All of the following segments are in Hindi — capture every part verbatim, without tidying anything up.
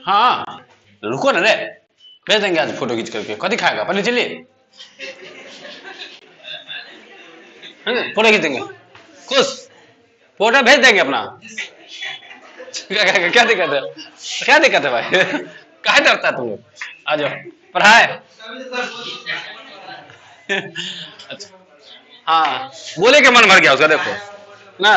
हाँ रुको ना रे, भेज देंगे आज फोटो खींच करके। कभी खाएगा पहले चलिए फोटो खींच देंगे, खुश फोटो भेज देंगे अपना। क्या दिक्कत है, क्या दिक्कत है भाई क्या डरता है तुम लोग, आ जाओ पढ़ाए। अच्छा हाँ बोले के मन भर गया उसका, देखो ना।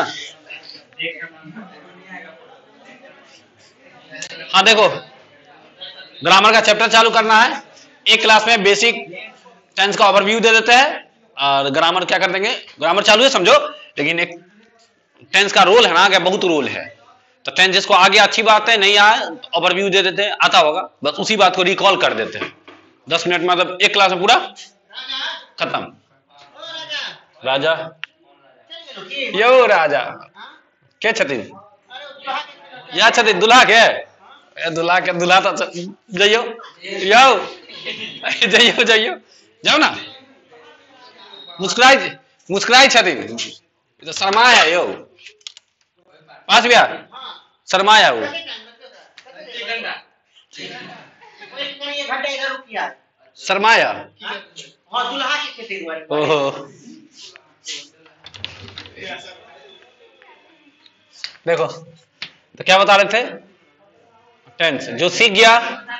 हाँ देखो ग्रामर का चैप्टर चालू करना है। एक क्लास में बेसिक टेंस का ओवरव्यू दे देते हैं और ग्रामर क्या कर देंगे। ग्रामर चालू है समझो, लेकिन एक टेंस का रोल है ना, क्या बहुत रोल है। तो टेंस जिसको आ गया अच्छी बात है, नहीं आया तो ओवरव्यू दे देते हैं, आता होगा बस उसी बात को रिकॉल कर देते हैं। दस मिनट मतलब एक क्लास में पूरा खत्म। राजा यो राजा क्या छथिन या छथिन दुल्हा के दुल्हा के दुल्हा तो जाइयो यो जाइयो जाइयो जाओ ना। मुस्कुराई मुस्कुराई छथिन तो शर्माया यो पांच भैया शर्माया वो शर्माया। ओहो देखो तो क्या बता रहे थे, टेंस जो सीख गया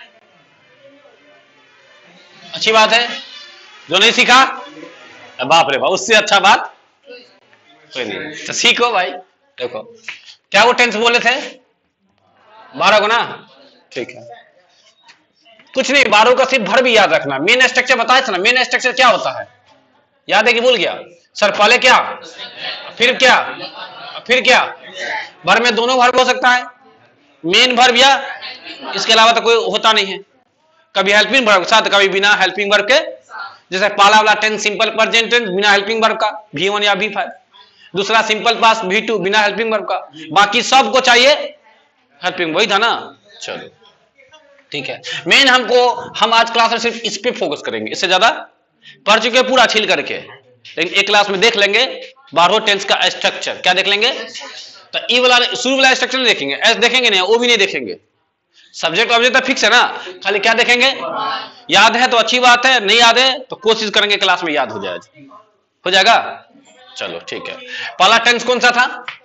अच्छी बात है, जो नहीं सीखा बाप रे बाप उससे अच्छा बात कोई नहीं। तो सीखो भाई। देखो क्या वो टेंस बोले थे बारह को ना, ठीक है कुछ नहीं, बारह का सिर्फ भर भी याद रखना। मेन स्ट्रक्चर बताया था ना, मेन स्ट्रक्चर क्या होता है याद है कि भूल गया सर। पहले क्या फिर क्या फिर क्या, भर में दोनों भर हो सकता है, मेन भर या इसके अलावा तो कोई होता नहीं है। कभी हेल्पिंग वर्ब के साथ, कभी बिना हेल्पिंग वर्ब के। जैसे पहला वाला टेंस सिंपल प्रेजेंट टेंस बिना हेल्पिंग वर्ब का वी वन या वी फाइव, दूसरा सिंपल पास्ट वी टू बिना हेल्पिंग वर्ब का, बाकी सबको चाहिए हेल्पिंग, वही था ना। चलो ठीक है, मेन हमको हम आज क्लास में सिर्फ इस पे फोकस करेंगे, इससे ज्यादा पढ़ चुके पूरा छिल करके, लेकिन एक क्लास में देख लेंगे बारह टेंस का स्ट्रक्चर। क्या देख लेंगे, तो ई वाला शुरू वाला स्ट्रक्चर नहीं देखेंगे, एस देखेंगे नहीं, वो भी नहीं देखेंगे। सब्जेक्ट ऑब्जेक्ट तो फिक्स है ना, खाली क्या देखेंगे, याद है तो अच्छी बात है, नहीं याद है तो कोशिश करेंगे क्लास में याद हो जाए, हो जाएगा। चलो ठीक है, पहला टेंस कौन सा था,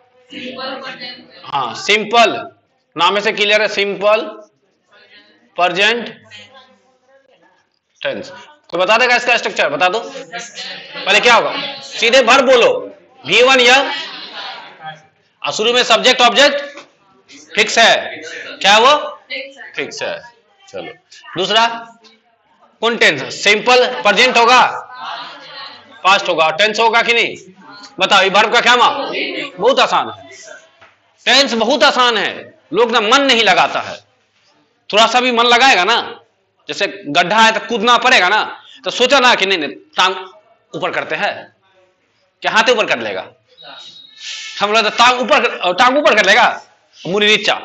हाँ सिंपल, नाम से क्लियर है, सिंपल प्रेजेंट टेंस। कोई बता देगा इसका स्ट्रक्चर, बता दो। पहले क्या होगा, सीधे वर्ब बोलो, वी वन या, और शुरू में सब्जेक्ट ऑब्जेक्ट फिक्स है, क्या वो फिक्स है। चलो दूसरा कौन टेंस, सिंपल प्रेजेंट होगा, पास्ट होगा, टेंस होगा कि नहीं बताओ। ये वर्ब का क्या मान, बहुत आसान है, टेंस बहुत आसान है, लोग ना मन नहीं लगाता है। थोड़ा सा भी मन लगाएगा ना, जैसे गड्ढा है तो कूदना पड़ेगा ना, तो सोचा ना कि नहीं नहीं टांग ऊपर करते हैं, क्या हाथ ऊपर कर लेगा, हम लोग तो टांग ऊपर टांग ऊपर कर लेगा, मुड़ी नीचा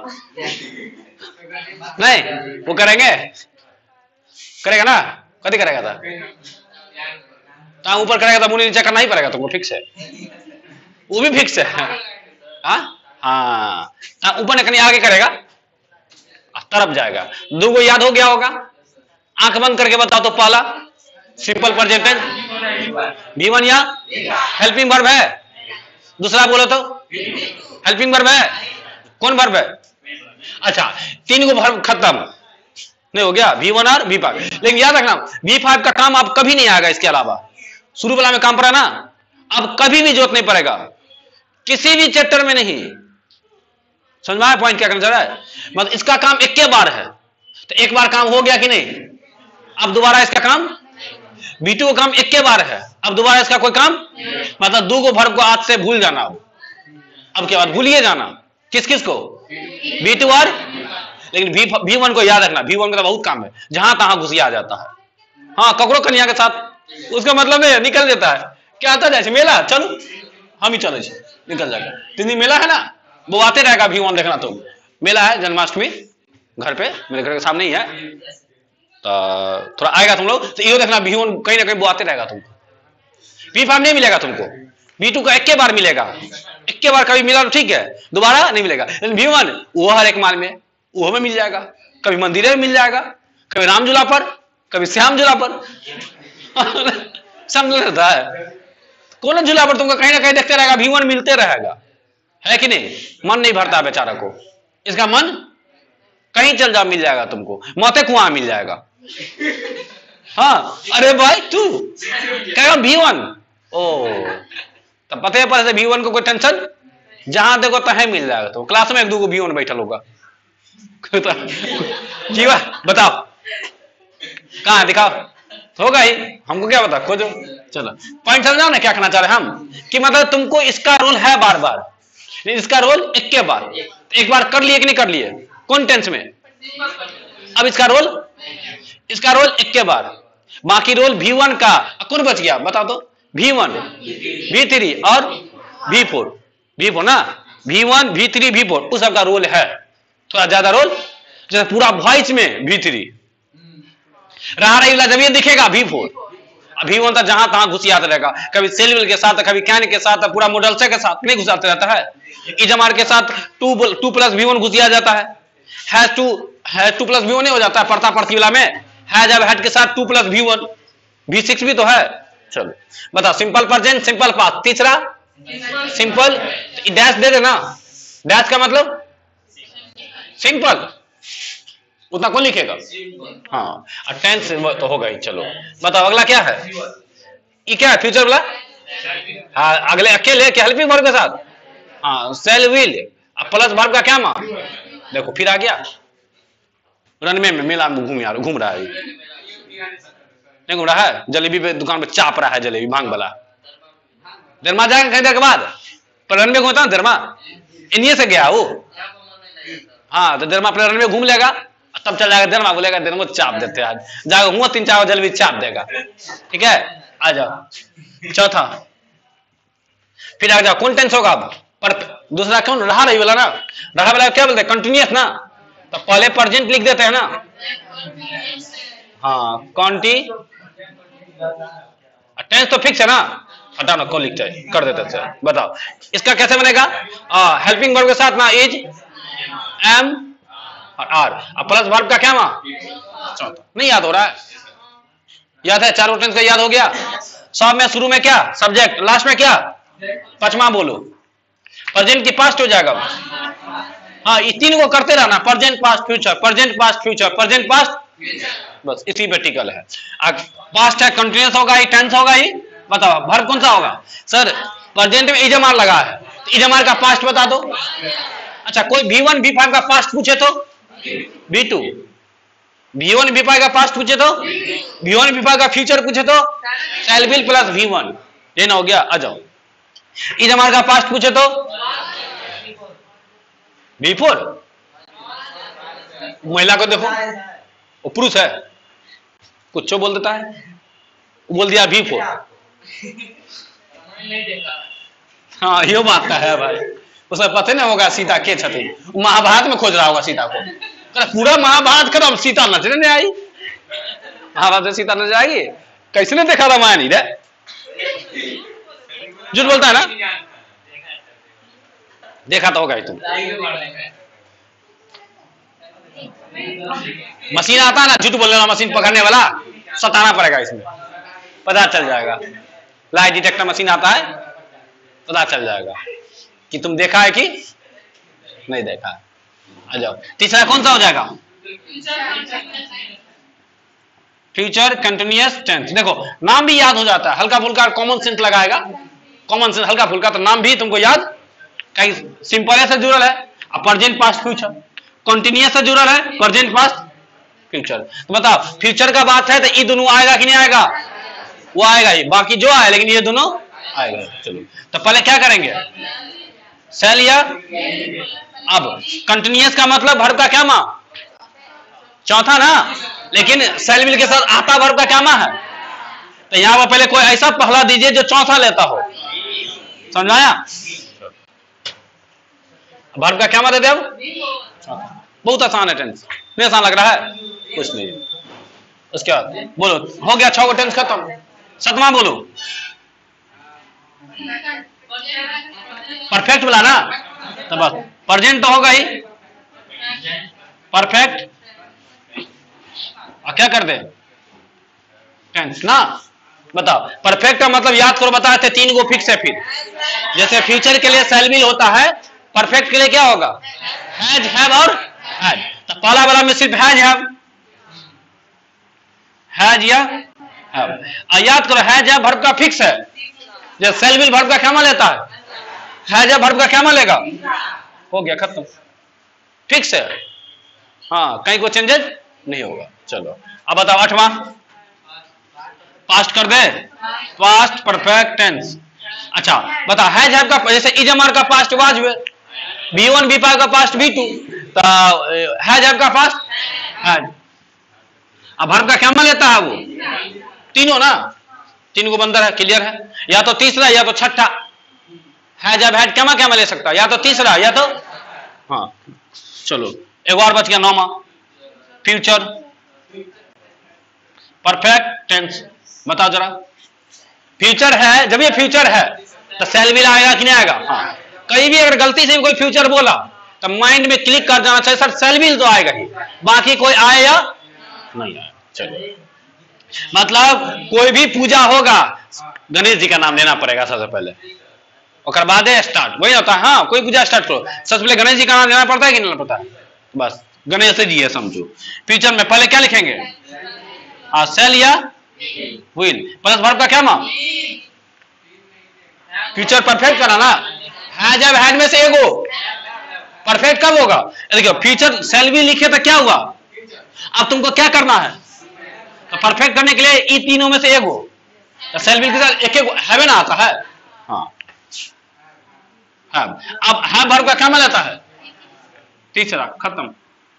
नहीं, वो करेंगे करेगा ना, कभी करेगा था टांग ऊपर करेगा तो मुड़ी नीचा करना ही पड़ेगा तुमको, फिक्स है, वो भी फिक्स है। हाँ हाँ ऊपर नहीं करनी, आगे करेगा तरफ जाएगा। दो को याद हो गया होगा, आंख बंद करके बताओ तो। पहला simple present tense V one या हेल्पिंग वर्ब है, दूसरा बोलो तो हेल्पिंग वर्ब है, कौन वर्ब है, अच्छा तीन को वर्ब खत्म नहीं हो गया, वी वन और वी फाइव। लेकिन याद रखना वी फाइव का काम अब कभी नहीं आएगा, इसके अलावा शुरू वाला में काम पड़ा ना, अब कभी भी जरूरत नहीं पड़ेगा, किसी भी चैप्टर में नहीं। समझ में आया पॉइंट क्या करना चाह रहा है, मतलब इसका काम एक के बार है, तो एक बार काम हो गया कि नहीं, अब दोबारा इसका काम, बी टू का काम एक के बार है, अब दोबारा इसका कोई काम, मतलब दो को वर्ब को आज से भूल जाना, अब अब के बाद भूलिए जाना, किस किस को, बी टू और, लेकिन वी वन को याद रखना, वी वन का तो बहुत काम है, जहां तहां घुसिया आ जाता है। हाँ ककरो कन्या के साथ उसका मतलब नहीं निकल देता है, क्या आता है मेला, चलो हम ही चले निकल जाएगा, तीन दिन मेला है ना, वो आते रहेगा। वी वन देखना, तो मेला है जन्माष्टमी घर पे, मेरे घर के सामने ही है, तो थोड़ा आएगा तुम लोग, तो ये देखना वी वन कहीं ना कहीं वो आते रहेगा तुमको। वी फाइव नहीं मिलेगा तुमको, वी टू का एक के बार मिलेगा, एक के बार कभी मिला तो ठीक है, दोबारा नहीं मिलेगा। लेकिन वी वन वो हर एक माल में वो में मिल जाएगा, कभी मंदिर में मिल जाएगा, कभी राम झूला पर, कभी श्याम झूला पर समझ लेता है। कौन झूला पर तुमको कहीं ना कहीं देखते रहेगा, वी वन मिलते रहेगा, है कि नहीं? मन नहीं भरता बेचारा को, इसका मन कहीं चल जा मिल जाएगा तुमको, मौते कुआं मिल जाएगा। हाँ अरे भाई तू कहेगा वी वन, ओ तब पते पर से वी वन को कोई टेंशन, जहां देखो तहीं मिल जाएगा। तो क्लास में एक दो वी वन बैठल होगा जीवा बताओ कहां दिखाओ, होगा ही, हमको क्या पता, खोजो। चलो पॉइंट समझाओ ना क्या कहना चाह रहे हैं हम, कि मतलब तुमको इसका रोल है बार बार, इसका रोल एक के बार, एक बार कर लिए कि नहीं कर लिए, कौन टेंस में। अब इसका रोल, इसका रोल एक के बार, बाकी रोल वी वन का कौन बच गया बताओ तो, वी वन, वी थ्री और वी फोर, वी फोर ना, V one, V three, V four, उस सबका रोल है थोड़ा ज्यादा रोल। जैसे पूरा वॉइस में वी थ्री रहा रही वाला, जब ये दिखेगा वी फोर, वी वन तो जहां तहां घुसियाता रहेगा, कभी सेल के साथ, कभी कैन के साथ, पूरा मॉडल से के साथ नहीं घुसाते रहता है। इजमार के साथ to to plus V one घुसिया जाता है, हैज टू है टू प्लस वी वन नहीं हो जाता है पढ़ता पढ़ती वाला में, है जब हेड के साथ to plus V one, V six भी तो है। चलो बताओ, सिंपल प्रेजेंट, सिंपल पास्ट, तीसरा सिंपल, डैश दे देना, डैश का मतलब सिंपल, उतना कौन लिखेगा, हाँ टेंस तो होगा ही। चलो बताओ अगला क्या है, ये क्या है, फ्यूचर वाला, हाँ अगले अकेले क्या हेल्पिंग वर्ब के साथ, हाँ सेल विल, प्लस वर्ब का क्या मां, देखो फिर आ गया, रनवे में मेला में घूम यार घूम रहा है, नहीं घूम रहा है, जलेबी पे दुकान पे चाप रहा है जलेबी भांग वाला, दरमा जाएगा कहीं देर के बाद, पर रनवे घूमता ना दरमा, इन्हीं से गया वो, हाँ तो दरमा अपने रनवे घूम लेगा, तब चल जाएगा दरमा, बोलेगा दरमा चाप देते आज, जाएगा हुआ तीन चार जलेबी चाप देगा, ठीक है। आ जाओ चौथा, फिर आ जाओ कौन टेंस होगा अब, पर दूसरा कौन रहा रही वाला ना, रहा वाला क्या बोलते हैं, कंटिन्यूअस ना, तो पहले प्रेजेंट लिख देते हैं ना, हाँ कॉन्टी, टेंस तो फिक्स है ना, हटा ना कौन लिखते हैं कर देते हैं। बताओ इसका कैसे बनेगा, हेल्पिंग वर्ब के साथ ना इज, एम और आर, अब प्लस वर्ब का क्या मां, नहीं याद हो रहा है, याद है चारों टेंस का याद हो गया, सब में शुरू में क्या सब्जेक्ट, लास्ट में क्या, पचमा बोलो, प्रेजेंट की पास्ट हो जाएगा, हाँ ये तीन को करते रहना, present past future, present past future, present past, बस इसी पे टिकल है। पास्ट है कंटिन्यूअस होगा ही, टेंस होगा ही, बताओ वर्ब कौन सा होगा, सर प्रेजेंट में इजमार लगा है, तो इजमार का पास्ट बता दो। अच्छा कोई वी वन वी फाइव का पास्ट पूछे तो, V two, V one V five का पास्ट पूछे तो, वी वन वी फाइव का फ्यूचर पूछे तो, shall will plus V one, ये ना हो गया। आ जाओ इजमार का पास्ट पूछे तो वी फोर, महिला को देखो वो पुरुष है, कुछ बोल देता है, बोल दिया वी फोर, हाँ ये बात का है भाई, उसे पता नहीं होगा सीता के छठी, महाभारत में खोज रहा होगा सीता को, पूरा महाभारत खत्म, सीता नजर नहीं आई, महाभारत में सीता नजर आएगी, कैसे ने देखा रामायण रे, झूठ बोलता है ना, देखा तो होगा ही तुम, मशीन आता है ना झूठ बोलने वाला, मशीन पकड़ने वाला, सताना पड़ेगा इसमें, पता चल जाएगा, लाई डिटेक्टर मशीन आता है, पता चल जाएगा कि तुम देखा है कि नहीं देखा है। आ जाओ तीसरा कौन सा हो जाएगा, फ्यूचर कंटिन्यूअस टेंस, देखो नाम भी याद हो जाता है, हल्का फुल्का कॉमन सेंस लगाएगा, कॉमन सेंस हल्का फुल्का, तो नाम भी तुमको याद, कहीं सिंपल से जुड़ल है, अब प्रेजेंट पास्ट फ्यूचर, कंटिन्यूअस से जुड़ल है, प्रेजेंट पास्ट फ्यूचर, तो बताओ फ्यूचर का बात है तो ये दोनों आएगा कि नहीं आएगा, वो आएगा ही, बाकी जो आए लेकिन ये दोनों आएगा। चलो तो पहले क्या करेंगे, सेल या, अब कंटिन्यूअस का मतलब वर्ब का क्या मां, चौथा ना, लेकिन सेल विल के साथ आता वर्ब का क्या मां है, तो यहां पर पहले कोई ऐसा पहला दीजिए जो चौथा लेता हो, समझाया, वर्ब का क्या मां दे दे, बहुत आसान है टेंस, नहीं आसान लग रहा है, कुछ नहीं। उसके बाद बोलो हो गया छह को टेंस खत्म, सतवां बोलो परफेक्ट वाला ना, तो बस प्रेजेंट तो होगा ही, परफेक्ट और क्या कर दे टेंस ना। बताओ परफेक्ट का मतलब याद करो, बताए थे तीन गो फिक्स है। फिर जैसे फ्यूचर के लिए शैल विल होता है, परफेक्ट के लिए क्या होगा हैज हैव और हैड। तो पहला वाला में सिर्फ हैज हैव हैज या हैव। और याद करो हैज या वर्ब का फिक्स है, जैसे शैल विल वर्ब का क्या मान लेता है, हैज या वर्ब का क्या मान लेगा, हो गया खत्म, फिक्स है। हाँ कहीं को चेंजेस नहीं होगा। चलो अब बताओ आठवां, पास्ट कर दे, पास्ट परफेक्ट टेंस। अच्छा बता हैज हैव का जैसे इजमार का पास्ट वाज हुए, बी वन बी फाइव का पास्ट बी टू, तो हैज हैव का पास्ट हैज। अब वर्ब का क्या मान लेता है वो, तीनों ना, तीन को बंदर है, क्लियर है। या तो तीसरा या तो छठा, हैज हैव हैड क्या क्या मान ले सकता है, या तो तीसरा या तो हाँ। चलो एक और बच गया नौमा, फ्यूचर परफेक्ट टेंस। बताओ जरा, फ्यूचर है, जब ये फ्यूचर है तो शैल विल आएगा कि नहीं आएगा। हाँ कहीं भी अगर गलती से भी कोई फ्यूचर बोला तो माइंड में क्लिक कर जाना चाहिए, सर शैल विल तो आएगा ही, बाकी कोई आए या नहीं आए। चलो मतलब कोई भी पूजा होगा गणेश जी का नाम लेना पड़ेगा सबसे पहले, और बाद स्टार्ट वही होता है। हाँ कोई पूजा स्टार्ट करो सबसे पहले गणेश जी का नाम लेना पड़ता है कि नहीं पड़ता है, बस गणेश जी है समझो। फ्यूचर में पहले क्या लिखेंगे, आ सेल या विल प्लस वर्ब का क्या नाम, फ्यूचर परफेक्ट करा ना, हैज हैव हैड में से एक हो, परफेक्ट कब होगा, देखो फ्यूचर सेल भी लिखे तो क्या हुआ। अब तुमको क्या करना है, तो परफेक्ट करने के लिए ई तीनों में से एक हो, तो सेल विल के साथ एक एक हैव ना आता है। हाँ हैव, अब हैव वर्ब का क्या मान लेता है, तीसरा, खत्म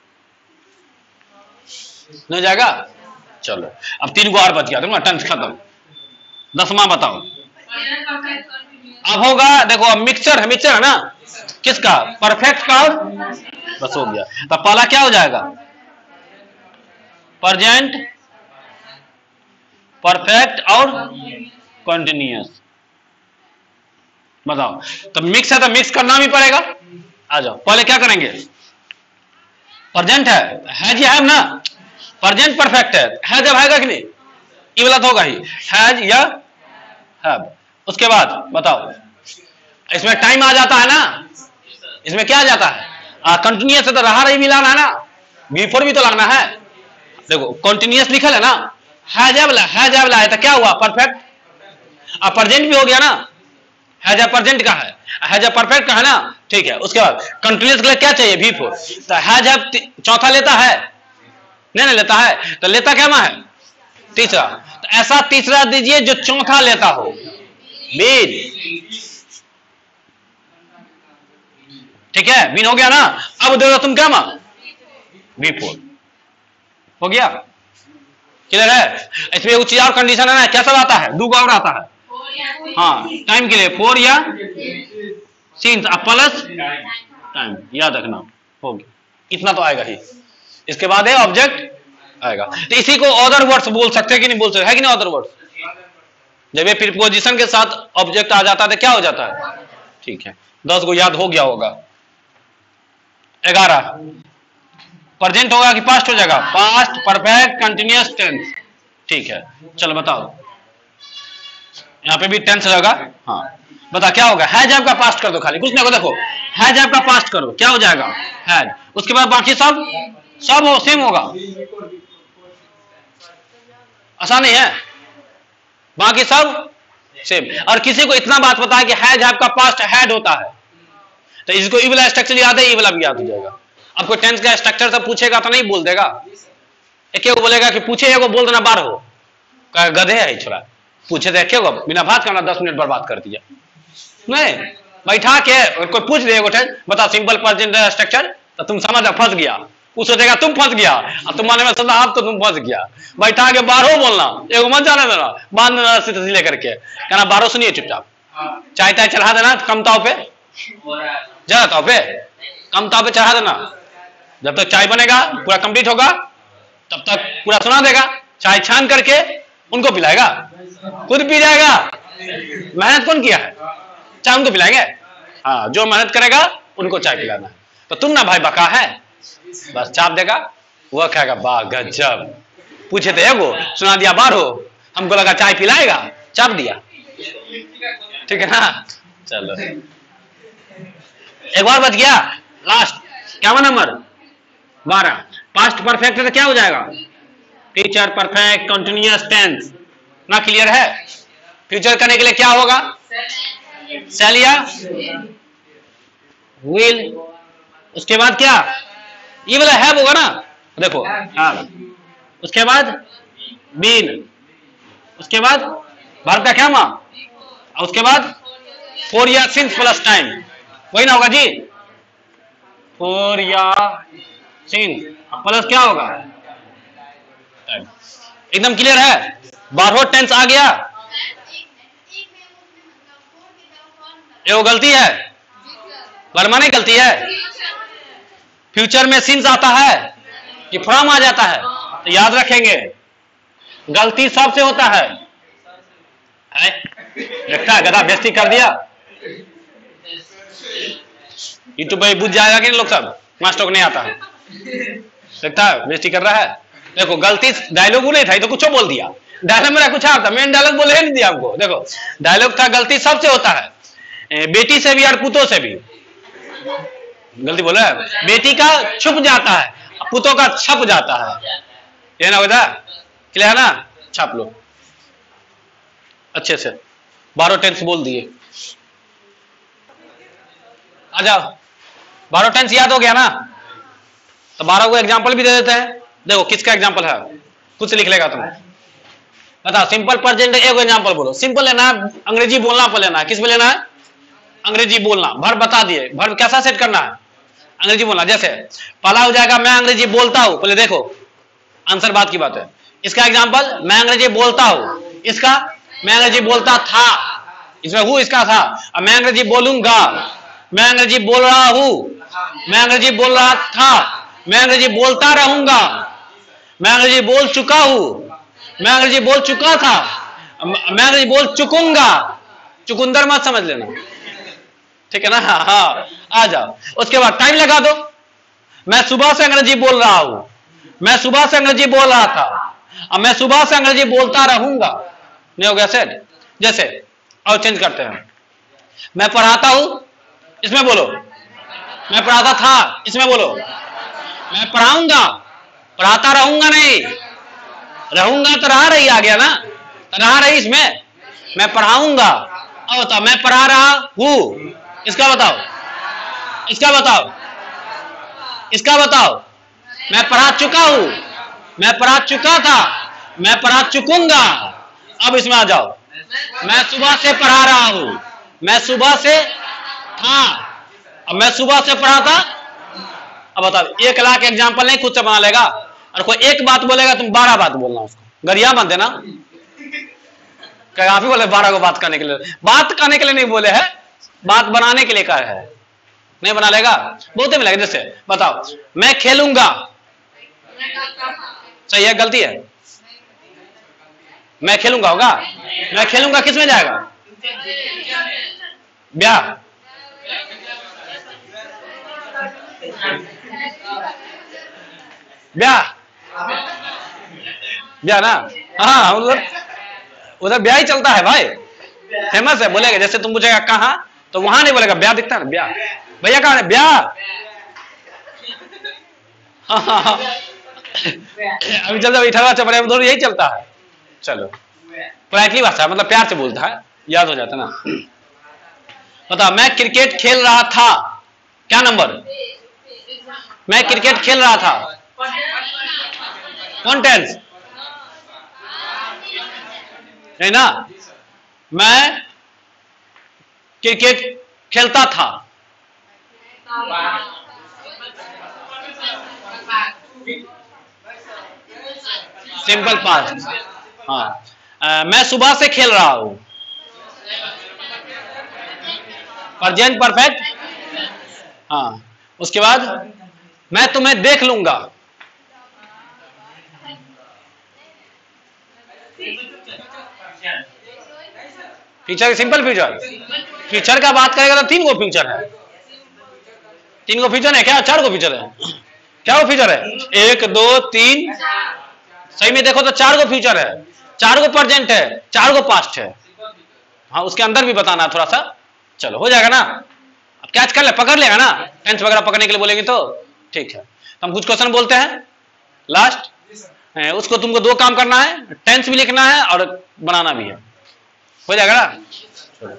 नहीं जाएगा। चलो अब तीन को और बच गया, देखो टेंस खत्म। दसवां बताओ, अब होगा देखो, अब मिक्सचर है, मिक्सचर है ना किसका, परफेक्ट का, और बस हो गया। तो पहला क्या हो जाएगा, प्रेजेंट परफेक्ट और कंटिन्यूअस। बताओ तो मिक्स है तो मिक्स करना भी पड़ेगा। आ जाओ पहले क्या करेंगे, प्रेजेंट है, हैज या हैव ना, प्रेजेंट परफेक्ट है, हैज या हैगा कि नहीं, ये वाला तो होगा ही, हैज या हैव। उसके बाद बताओ इसमें टाइम आ जाता है ना, इसमें क्या आ जाता है, कंटिन्यूअस है तो रहा रही भी लाना है ना, बिफोर भी तो लगना है। देखो कंटिन्यूअस लिखल है ना, हैज या वाला, हैज या वाला है तो क्या हुआ परफेक्ट, अब प्रेजेंट भी हो गया ना, हैज या प्रेजेंट का है, हैज या परफेक्ट का है ना, ठीक है। उसके बाद कंटिन्यूअस के लिए क्या चाहिए, भी फोर, तो हैज या चौथा लेता है, नहीं नहीं लेता है, तो लेता क्या है, तीसरा। तो ऐसा तीसरा दीजिए जो चौथा लेता हो, बीन, ठीक है, बीन हो गया ना। अब दे दो तुम क्या मां, बी फोर हो गया, क्लियर है। इसमें कुछ और कंडीशन है ना, क्या सब आता है, दो और आता है, हाँ टाइम के लिए फोर या सीन्स प्लस टाइम, याद रखना हो गया, इतना तो आएगा ही। इसके बाद है ऑब्जेक्ट आएगा, तो इसी को अदर वर्ड्स बोल सकते हैं कि नहीं बोल सकते, है कि नहीं अदर वर्ड्स। जब ये प्रीपोजिशन के साथ ऑब्जेक्ट आ जाता है तो क्या हो जाता है, ठीक है। दस को याद हो गया होगा। ग्यारह प्रेजेंट होगा कि पास्ट हो जाएगा, पास्ट परफेक्ट कंटिन्यूअस टेंस, ठीक है। चलो बताओ यहां पे भी टेंस रहेगा। हाँ बता क्या होगा, हैज हैव का पास्ट कर दो, खाली कुछ नहीं होगा। देखो हैज हैव का पास्ट करो, क्या हो जाएगा हैज, उसके बाद बाकी सब सब हो सेम होगा, आसान नहीं है, बाकी सब सेम। और किसी को इतना बात पता है कि हैज हैव का पास्ट हैड होता है, तो इसको ई वाला स्ट्रक्चर याद है, ई वाला भी याद हो जाएगा। अब कोई टेंस का स्ट्रक्चर सब पूछेगा तो नहीं बोल देगा, एक को बोलेगा कि पूछे को बोल देना बार हो, गधे है छोड़ा, पूछे देखे को बिना बात करना दस मिनट बर्बाद कर दिया। नहीं बैठा के कोई पूछ दे बता सिंपल प्रेजेंट स्ट्रक्चर, तो तुम समझ फंस गया, वो सोचेगा तुम फंस गया, और तुम माने में समझा आप तो तुम फंस गया। बैठा के बारह बोलना, एगो मत जाने देना, बांध देना लेकर के, कहना बारह सुनिए चुपचाप, चाय ताय चढ़ा देना कम ताव पे, ज्यादा ताव पे कम ताव पे चढ़ा देना, जब तक चाय बनेगा पूरा कंप्लीट होगा तब तक पूरा सुना देगा, चाय छान करके उनको पिलाएगा, खुद पी जाएगा। मेहनत कौन किया है, चाय उनको पिलाएंगे, हाँ जो मेहनत करेगा उनको चाय पिलाना है। तो तुम ना भाई बका है, बस चाप देगा, वह कहेगा वाह गजब, पूछे थे एगो, सुना दिया बारह, हमको लगा चाय पिलाएगा, चाप दिया। ठीक है ना, चलो एक बार बच गया, लास्ट क्या नंबर बारह। पास्ट परफेक्ट है तो क्या हो जाएगा, फ्यूचर परफेक्ट कंटिन्यूअस टेंस ना, क्लियर है। फ्यूचर करने के लिए क्या होगा, शैल या विल, उसके बाद क्या, ये वाला हैव होगा ना, देखो हाँ, उसके बाद बीन, उसके बाद भारत का क्या मां, उसके बाद फोर या सिंस प्लस टाइम, वही ना होगा जी, फोर या सिंस प्लस क्या होगा टाइम। एकदम क्लियर है, बारह टेंस आ गया। ये वो गलती है, वर्मा नहीं गलती है। फ्यूचर में सिंस आता है कि फ्रॉम आ जाता है, तो याद रखेंगे गलती सबसे होता है, है? देखता है गधा बेइज्जती कर दिया, यूट्यूब पे बुझ जाएगा कि लोग सब, मास्टर को नहीं आता है, देखता है बेइज्जती कर रहा है। देखो गलती डायलॉग नहीं था, तो कुछ बोल दिया, डायलॉग मेरा कुछ आता, मेन डायलॉग बोले नहीं दिया हमको। देखो डायलॉग था गलती सबसे होता है, बेटी से भी और पुतों से भी गलती बोला है, बेटी का छुप जाता है, पुतों का छप जाता है, ये ना होता क्लियर है ना, छाप लो अच्छे से। बारह टेंस बोल दिए, आ जाओ, बारह टेंस याद हो गया ना, तो बारह को एग्जांपल भी दे देते हैं। देखो किसका एग्जांपल है, कुछ लिख लेगा तुम, बताओ सिंपल प्रेजेंट एक एग्जांपल बोलो। सिंपल लेना है, अंग्रेजी बोलना पर लेना है, किस पे लेना है, अंग्रेजी बोलना। वर्ब बता दिए, वर्ब कैसा सेट करना है, अंग्रेजी बोलना। जैसे पहला हो जाएगा मैं अंग्रेजी बोलता हूं, पहले देखो आंसर बात की बात है। इसका एग्जांपल मैं अंग्रेजी बोलता हूं, इसका मैं अंग्रेजी बोलता था, इसमें हूं इसका था। अब मैं अंग्रेजी बोलूंगा, मैं अंग्रेजी बोल रहा हूं, मैं अंग्रेजी बोल रहा था, मैं अंग्रेजी बोलता रहूंगा, मैं अंग्रेजी बोल चुका हूं, मैं अंग्रेजी बोल चुका था, मैं अंग्रेजी बोल चुकूंगा। चुकुंदर मत समझ लेना, ठीक है ना, हाँ हाँ आ जाओ। उसके बाद टाइम लगा दो, मैं सुबह से अंग्रेजी बोल रहा हूं, मैं सुबह से अंग्रेजी बोल रहा था, अब मैं सुबह से अंग्रेजी बोलता रहूंगा। नहीं हो गया सेट। जैसे और चेंज करते हैं, मैं पढ़ाता हूं, इसमें बोलो मैं पढ़ाता था, इसमें बोलो मैं पढ़ाऊंगा, पढ़ाता रहूंगा नहीं, रहूंगा तो रहा रही आ गया ना, रहा रही इसमें, मैं पढ़ाऊंगा। अब बताओ मैं पढ़ा रहा हूं, इसका बताओ, इसका बताओ, इसका बताओ, मैं पढ़ा चुका हूं, मैं पढ़ा चुका था, मैं पढ़ा चुकूंगा। अब इसमें आ जाओ, मैं सुबह से पढ़ा रहा हूं, मैं सुबह से था, अब मैं सुबह से पढ़ा था। अब बताओ एक लाख एग्जाम्पल नहीं खुद से बना लेगा, और कोई एक बात बोलेगा तुम बारह बात बोलना, उसको गरिया मत देना। आप ही बोले बारह को बात करने के लिए, बात करने के लिए नहीं बोले है, बात बनाने के लिए कहा है, नहीं बना लेगा बहुत ही मिलेगा। जैसे बताओ मैं खेलूंगा, सही है गलती है, मैं खेलूंगा होगा, मैं खेलूंगा किस में जाएगा, ब्याह, ब्याह ब्याह ना, हाँ उधर उधर ब्याह ही चलता है भाई, फेमस है। बोलेगा जैसे तुम पूछेगा कहाँ, तो वहां नहीं बोलेगा, ब्याह दिखता है ना, ब्याह भैया कहाँ है, ब्याह। अभी चलता बैठा चपड़े उधर यही चलता है। चलो पोलाइटली भाषा मतलब प्यार से बोलता है, याद हो जाता ना। बताओ मैं क्रिकेट खेल रहा था, क्या नंबर, मैं क्रिकेट खेल रहा था, कौन टेंस, नहीं ना, मैं क्रिकेट खेलता था, सिंपल पास्ट। हाँ आ, मैं सुबह से खेल रहा हूं, प्रेजेंट परफेक्ट। हाँ उसके बाद मैं तुम्हें देख लूंगा, फ्यूचर सिंपल फ्यूचर। फ्यूचर का बात करेगा तो तीन गो फ्यूचर है, तीन गो फ्यूचर है क्या, चार गो फ्यूचर है, क्या वो फ्यूचर है, एक दो तीन सही में देखो तो चार गो फ्यूचर है, चार गो प्रेजेंट है, चार गो पास्ट है। हाँ उसके अंदर भी बताना है थोड़ा सा। चलो हो जाएगा ना, अब कैच कर ले, पकड़ लेगा ना, टेंस वगैरह पकड़ने के लिए बोलेंगे तो ठीक है। तो हम कुछ क्वेश्चन बोलते हैं लास्ट, उसको तुमको दो काम करना है, टेंस भी लिखना है और बनाना भी है, हो जाएगा ना।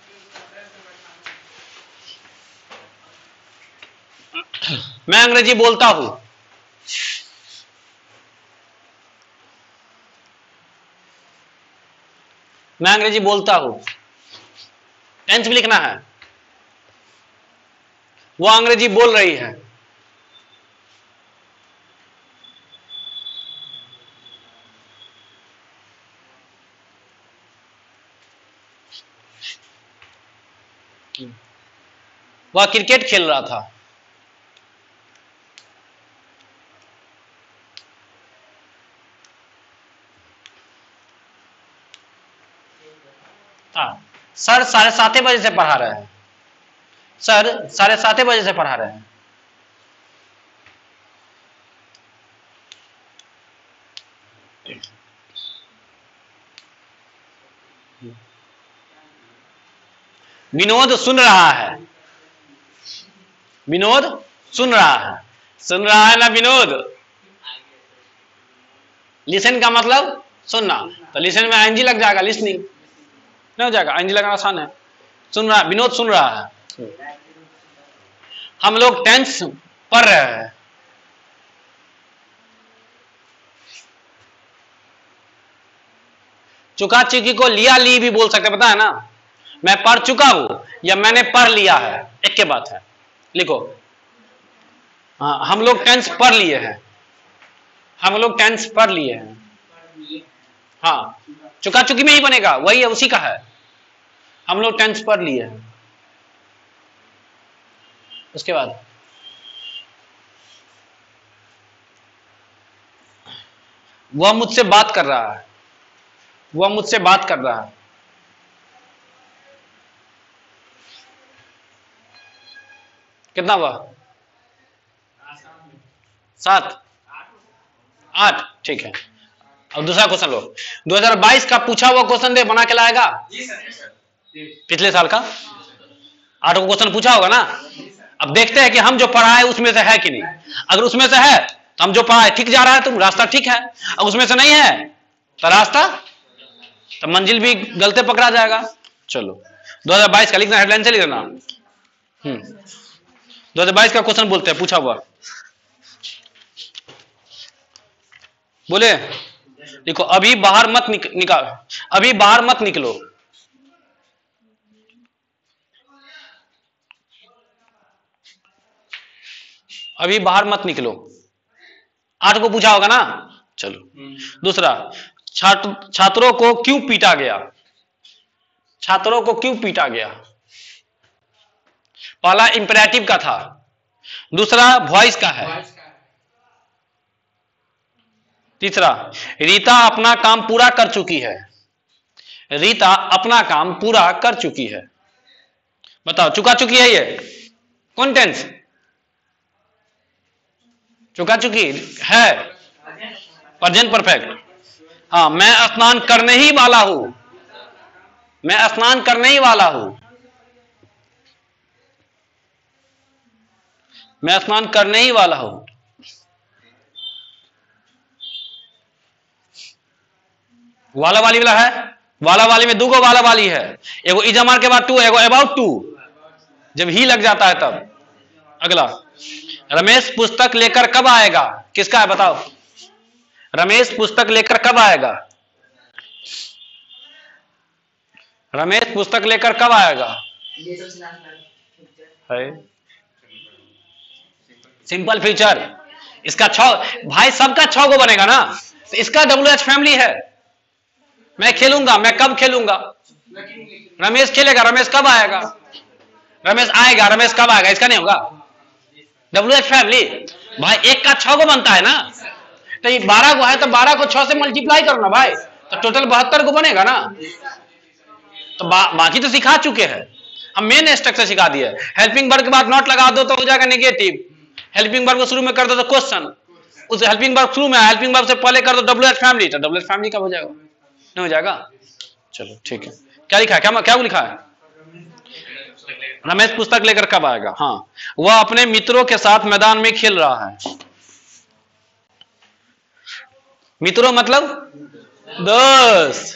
मैं अंग्रेजी बोलता हूं, मैं अंग्रेजी बोलता हूं, टेंस भी लिखना है। वो अंग्रेजी बोल रही है, वह क्रिकेट खेल रहा था। हाँ सर साढ़े सात बजे से पढ़ा रहे हैं, सर साढ़े सात बजे से पढ़ा रहे हैं। विनोद सुन रहा है, विनोद सुन रहा है, सुन रहा है ना विनोद। लिसन का मतलब सुनना, तो लिसन में आईएनजी लग जाएगा, लिसनिंग नहीं हो जाएगा, आईएनजी लगाना आसान है। सुन रहा, विनोद सुन रहा है। हम लोग टेंस पढ़ रहे हैं, चुका चुकी को लिया ली भी बोल सकते, पता है ना। मैं पढ़ चुका हूं या मैंने पढ़ लिया है, एक के बात है, लिखो। हाँ हम लोग टेंस पढ़ लिए हैं, हम लोग टेंस पढ़ लिए हैं। हाँ चुका चुकी में ही बनेगा, वही है, उसी का है। हम लोग टेंस पढ़ लिए हैं। उसके बाद वह मुझसे बात कर रहा है, वह मुझसे बात कर रहा है। कितना हुआ? सात आठ, ठीक है। अब दूसरा क्वेश्चन लो, दो हज़ार बाईस का पूछा हुआ क्वेश्चन दे, बना के लाएगा। पिछले साल का आठ को क्वेश्चन पूछा होगा ना। अब देखते हैं कि हम जो पढ़ा है उसमें से है कि नहीं। अगर उसमें से है तो हम जो पढ़ा है ठीक जा रहा है, तो रास्ता ठीक है। अगर उसमें से नहीं है तो रास्ता, तो मंजिल भी गलते पकड़ा जाएगा। चलो दो हज़ार बाईस का लिखना, हेडलाइन से लिख देना। हम्म दो हज़ार बाईस का क्वेश्चन बोलते हैं, पूछा हुआ। बोले देखो, अभी बाहर मत निक, निकाल अभी बाहर मत निकलो। अभी बाहर मत निकलो, आठ को पूछा होगा ना। चलो दूसरा, छात्र छात्रों को क्यों पीटा गया, छात्रों को क्यों पीटा गया। पहला इंपेरेटिव का था, दूसरा वॉइस का है, तीसरा रीता अपना काम पूरा कर चुकी है, रीता अपना काम पूरा कर चुकी है। बताओ चुका चुकी है, ये कौन टेंस? चुका चुकी है, प्रेजेंट परफेक्ट। हाँ मैं स्नान करने ही वाला हूं, मैं स्नान करने ही वाला हूं, मैं स्नान करने ही वाला हूं। वाला वाली वाला है, वाला वाली में दूगो वाला वाली है, एगो इजमार के बाद टू, एगो अबाउट टू, जब ही लग जाता है तब। अगला, रमेश पुस्तक लेकर कब आएगा, किसका है बताओ। रमेश पुस्तक लेकर कब आएगा, रमेश पुस्तक लेकर कब आएगा है, सिंपल फ्यूचर। इसका छह भाई, सबका छह को बनेगा ना। तो इसका डब्ल्यू एच फैमिली है। मैं खेलूंगा, मैं कब खेलूंगा, रमेश खेलेगा, रमेश कब आएगा, रमेश आएगा, रमेश कब आएगा, इसका नहीं होगा डब्ल्यू एच फैमिली। भाई एक का छह को बनता है ना, तो ये बारह को है तो बारह को छह से मल्टीप्लाई करो ना भाई, तो टोटल बहत्तर को बनेगा ना। तो बा, बाकी तो सिखा चुके हैं हम, मेन स्ट्रक्चर सिखा दिया। हेल्पिंग वर्ब के बाद नॉट लगा दो तो हो जाएगा नेगेटिव, हेल्पिंग वर्ब को शुरू में कर दो तो क्वेश्चन, उस हेल्पिंग वर्ब शुरू में हेल्पिंग वर्ब से पहले कर दो डब्ल्यू एच फैमिली, तो डब्ल्यू एच फैमिली कब हो जाएगा? नहीं हो जाएगा। चलो ठीक है, क्या लिखा है? क्या क्या लिखा है? रमेश पुस्तक लेकर कब आएगा? हाँ, वह अपने मित्रों के साथ मैदान में खेल रहा है। मित्रों मतलब दोस्त।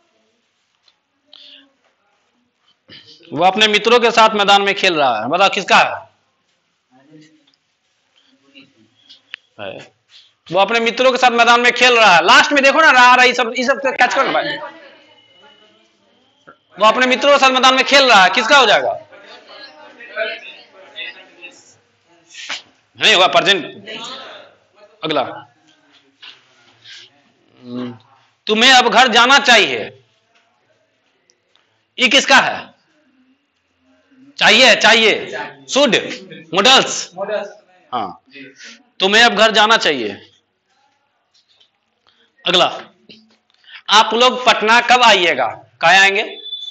वह अपने मित्रों के साथ मैदान में खेल रहा है, बताओ किसका है? वो अपने मित्रों के साथ मैदान में खेल रहा है। लास्ट में देखो ना, रहा रही सब, इस सब कैच करो भाई। वो अपने मित्रों के साथ मैदान में खेल रहा है, किसका हो जाएगा? नहीं होगा, प्रेजेंट। अगला, तुम्हें अब घर जाना चाहिए, ये किसका है? चाहिए, चाहिए, शुड, मॉडल्स। हाँ, तुम्हें अब घर जाना चाहिए। अगला, आप लोग पटना कब आइएगा? कहाँ आएंगे?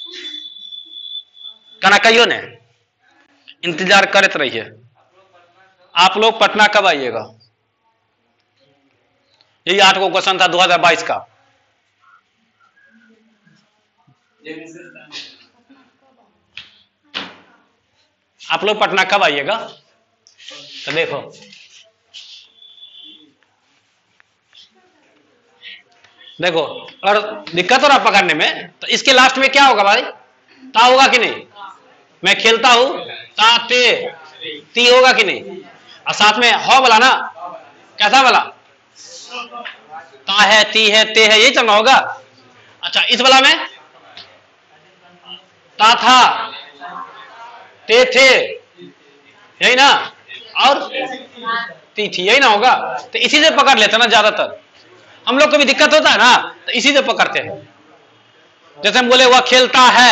कहना कहियो ने, इंतजार करते रहिए। आप लोग पटना कब आइएगा? यही आठ को क्वेश्चन था दो हज़ार बाईस का। आप लोग पटना कब आइएगा? तो देखो, देखो, और दिक्कत हो रहा पकड़ने में, तो इसके लास्ट में क्या होगा भाई? ता होगा कि नहीं? मैं खेलता हूं, ता ते ती होगा कि नहीं? और साथ में हो वाला ना, कैसा वाला? ता है, ती है, ते है, यही चलना होगा। अच्छा, इस वाला में ता था, ते थे, यही ना, और ती थी, यही ना होगा। तो इसी से पकड़ लेते ना ज्यादातर। हम लोग को भी दिक्कत होता है ना, तो इसी से पकड़ते हैं। जैसे हम बोले वह खेलता है,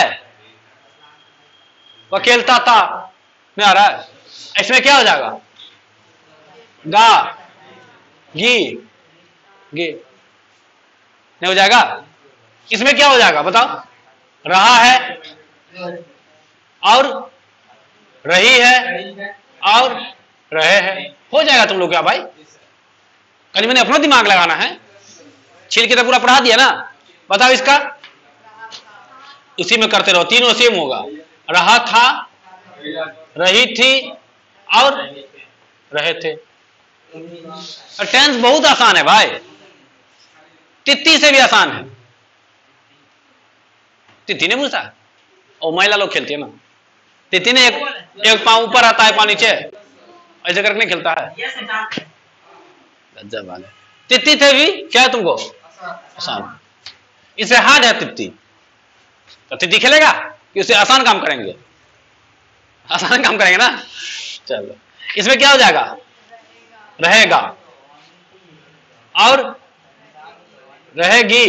वह खेलता था, नहीं आ रहा है, इसमें क्या हो जाएगा? गा, गी, गे, नहीं हो जाएगा। इसमें क्या हो जाएगा बताओ? रहा है और रही है और रहे हैं, हो जाएगा तुम लोग क्या भाई? कल मैंने अपना दिमाग लगाना है, छील के तो पूरा पढ़ा दिया ना। बताओ इसका, उसी में करते रहो, तीनों सेम होगा। रहा था, रही थी और रहे थे। टेंस बहुत आसान है भाई, तिथि से भी आसान है। तिथि ने पूछा, और महिला लोग खेलती है ना। तिथि ने एक एक पांव ऊपर आता है, पांव नीचे, ऐसे करके नहीं खेलता है। गजब वाले तिथि थे भी क्या है तुमको? आसान। इसे हार्ड है तिथि, तो तिथि खेलेगा कि उसे आसान काम करेंगे? आसान काम करेंगे ना। चलो, इसमें क्या हो जाएगा? रहेगा और रहेगी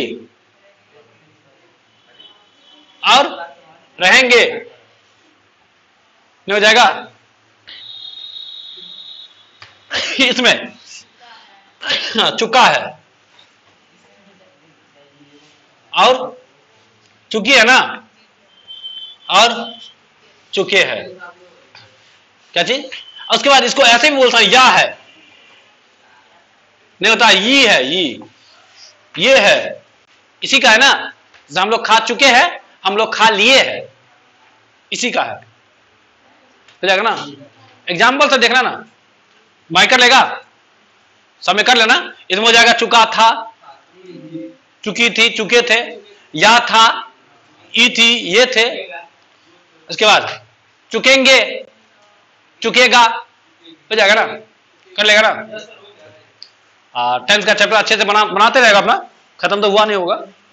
और रहेंगे, नहीं हो जाएगा? इसमें चुका है और चुकी है ना, और चुके हैं, क्या चीज? और उसके बाद इसको ऐसे भी बोल सकते, या है, नहीं होता, ये है, ये ये है, इसी का है ना। जैसे हम लोग खा चुके हैं, हम लोग खा लिए हैं, इसी का है, हो जाएगा ना। एग्जाम्पल से देखना ना, माइक कर लेगा, सब में कर लेना। इसमें हो जाएगा चुका था, चुकी थी, चुके थे, या था, ई थी, ये थे। उसके बाद चुकेंगे, चुकेगा, हो जाएगा ना, कर लेगा ना। टेंस का चैप्टर अच्छे से बना बनाते रहेगा अपना, खत्म तो हुआ नहीं होगा।